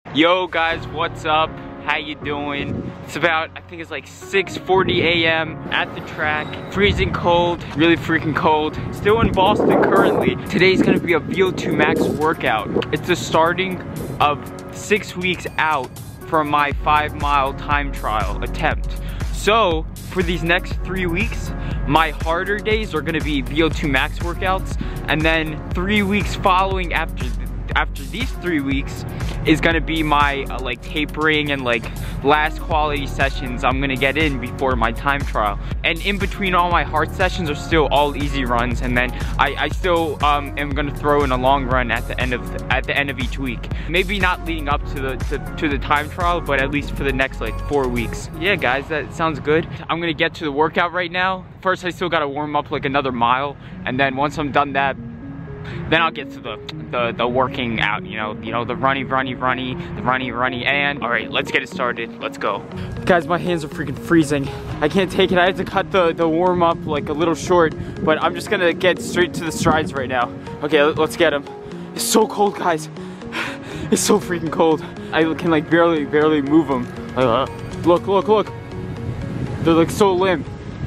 Yo guys, what's up? How you doing? It's about, I think it's like 6:40 a.m. at the track. Freezing cold, really freaking cold. Still in Boston currently. Today's gonna be a VO2 max workout. It's the starting of 6 weeks out from my 5-mile time trial attempt. So for these next 3 weeks, my harder days are gonna be VO2 max workouts, and then 3 weeks following after these 3 weeks is gonna be my like tapering and like last quality sessions I'm gonna get in before my time trial. And in between all my hard sessions are still all easy runs, and then I still am gonna throw in a long run at the end of each week. Maybe not leading up to the time trial, but at least for the next like 4 weeks. Yeah guys, that sounds good. I'm gonna get to the workout right now. First I still gotta warm up like another mile, and then once I'm done that, then I'll get to the working out, you know, the runny, and all right, let's get it started. Let's go. Guys, my hands are freaking freezing. I can't take it. I had to cut the warm up like a little short, but I'm just gonna get straight to the strides right now. Okay, let's get them. It's so cold, guys. It's so freaking cold. I can like barely move them. Look. They're like so limp.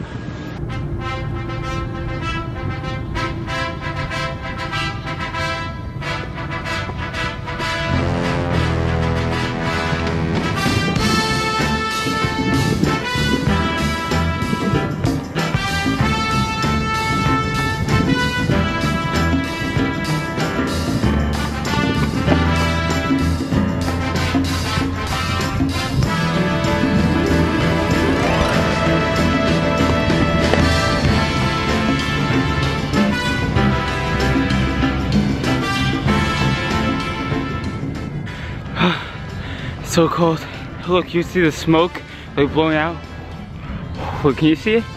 So cold. Look, you see the smoke like blowing out? Look, can you see it?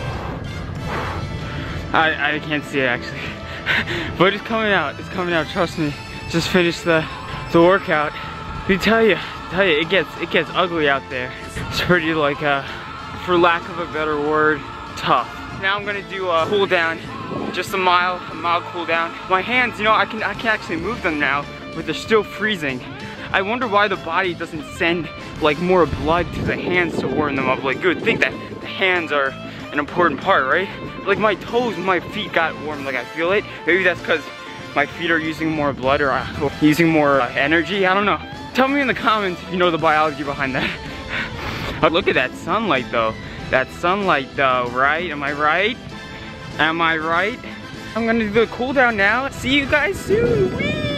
I can't see it actually. But it's coming out, trust me. Just finished the workout. Let me tell you, it gets ugly out there. It's pretty like, for lack of a better word, tough. Now I'm gonna do a cool down, just a mild cool down. My hands, you know, I can actually move them now, but they're still freezing. I wonder why the body doesn't send like more blood to the hands to warm them up. Like you would think that the hands are an important part, right? Like my toes, my feet got warm, like I feel it. Maybe that's because my feet are using more blood or using more energy, I don't know. Tell me in the comments if you know the biology behind that. But look at that sunlight though. Right? Am I right? I'm gonna do the cool down now. See you guys soon.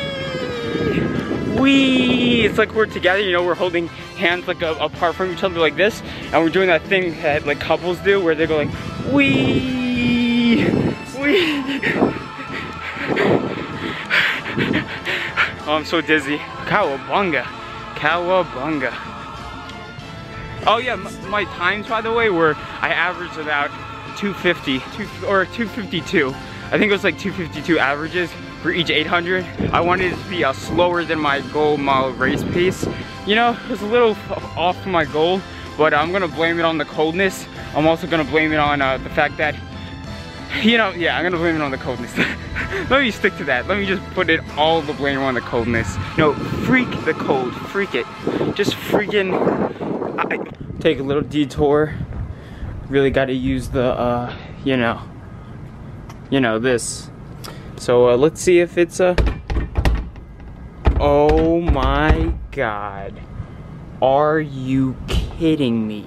Whee! It's like we're together, you know, we're holding hands like apart from each other like this, and we're doing that thing that like couples do where they go like, whee! Oh, I'm so dizzy. Cowabunga. Oh yeah, my times, by the way, were I averaged about 250 or 252. I think it was like 252 averages for each 800. I wanted it to be slower than my goal mile race pace. You know, it was a little off from my goal, but I'm gonna blame it on the coldness. I'm also gonna blame it on the fact that, you know, yeah, I'm gonna blame it on the coldness. Let me stick to that. Let me just put all the blame on the coldness. No, freak the cold, freak it. Just freaking, take a little detour. Really gotta use the, you know, this. So let's see if it's oh my God. Are you kidding me?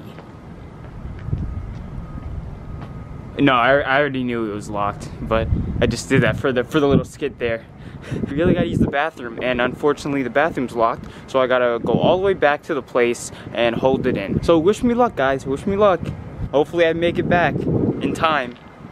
No, I already knew it was locked, but I just did that for the little skit there. I really gotta use the bathroom, and unfortunately the bathroom's locked, so I gotta go all the way back to the place and hold it in. So wish me luck, guys, wish me luck. Hopefully I make it back in time